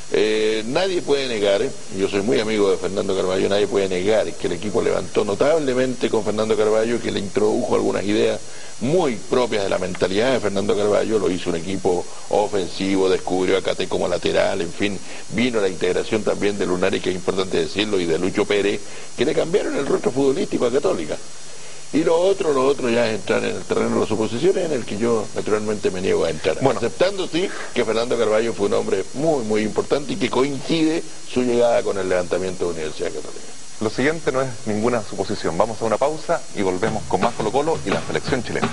Nadie puede negar, yo soy muy amigo de Fernando Carvalho, nadie puede negar que el equipo levantó notablemente con Fernando Carvalho, que le introdujo algunas ideas muy propias de la mentalidad de Fernando Carvalho, lo hizo un equipo ofensivo, descubrió a Cate como lateral, en fin, vino la integración también de Lunari, que es importante decirlo, y de Lucho Pérez, que le cambiaron el rostro futbolístico a Católica. Y lo otro ya es entrar en el terreno de las suposiciones, en el que yo naturalmente me niego a entrar. Bueno, aceptando sí que Fernando Carvalho fue un hombre muy importante y que coincide su llegada con el levantamiento de Universidad Católica. Lo siguiente no es ninguna suposición. Vamos a una pausa y volvemos con más Colo-Colo y la selección chilena.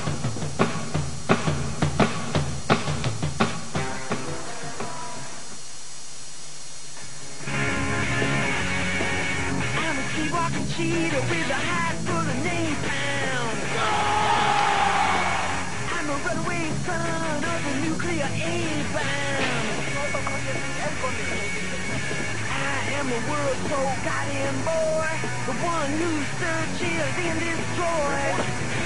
I'm a world so goddamn boy, the one who searches and destroys.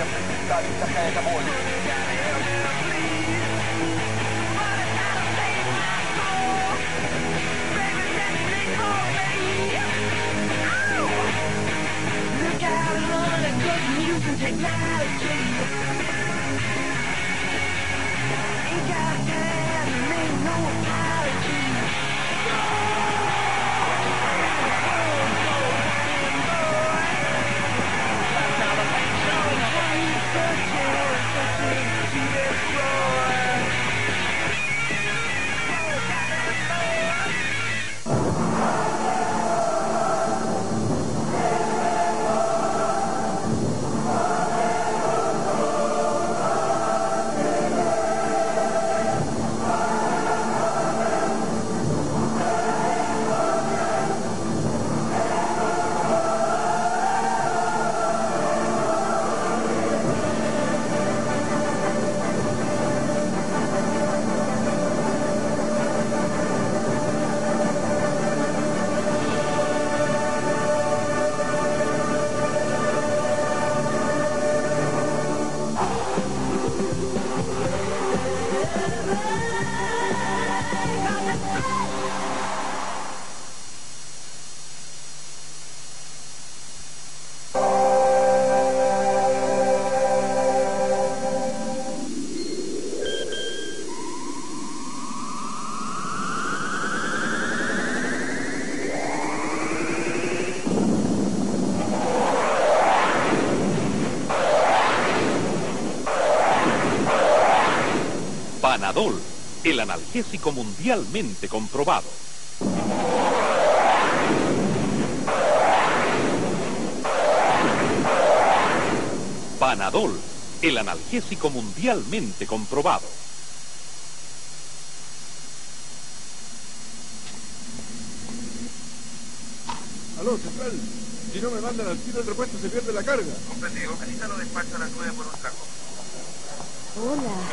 Look out, honey, 'cause I'm using technology. Ain't got time to make no apology. Panadol, el analgésico mundialmente comprobado. Panadol, el analgésico mundialmente comprobado. Aló, central. Si no me mandan al tiro el repuesto se pierde la carga. Comprendido. Anita lo despacha a las 9 por un trago. Hola.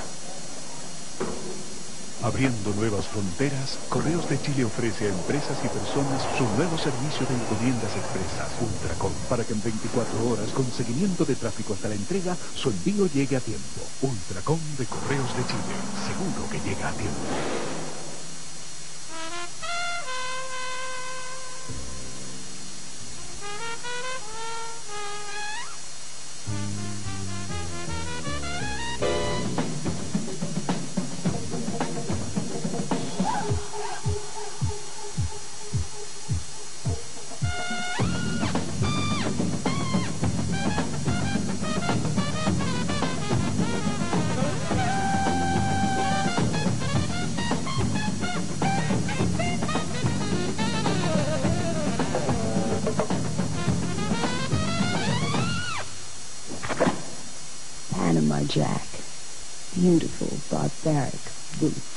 Abriendo nuevas fronteras, Correos de Chile ofrece a empresas y personas su nuevo servicio de encomiendas expresas, Ultracom, para que en 24 horas, con seguimiento de tráfico hasta la entrega, su envío llegue a tiempo. Ultracom de Correos de Chile, seguro que llega a tiempo. Panama Jack. Beautiful, barbaric boots.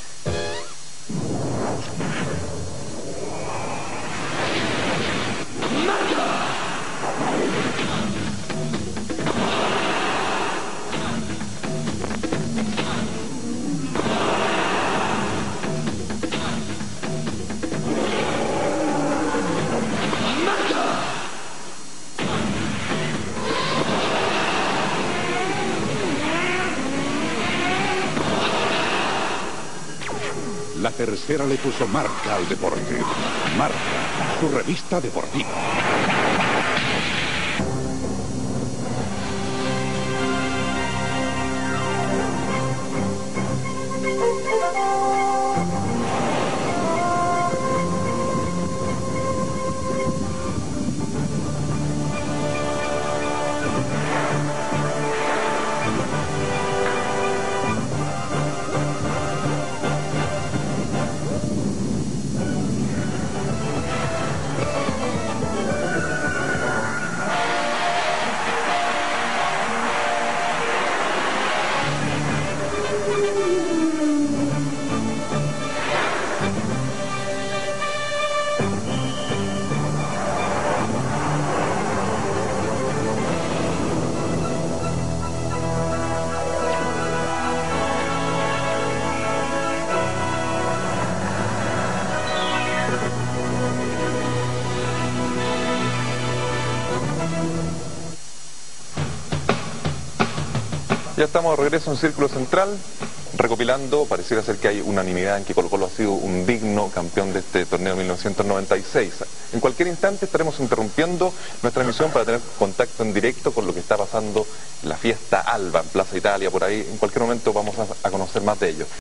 Tercera le puso marca al deporte. Marca, su revista deportiva. Ya estamos de regreso en Círculo Central, recopilando, pareciera ser que hay unanimidad en que Colo-Colo ha sido un digno campeón de este torneo 1996. En cualquier instante estaremos interrumpiendo nuestra emisión para tener contacto en directo con lo que está pasando en la fiesta Alba en Plaza Italia, por ahí. En cualquier momento vamos a conocer más de ello.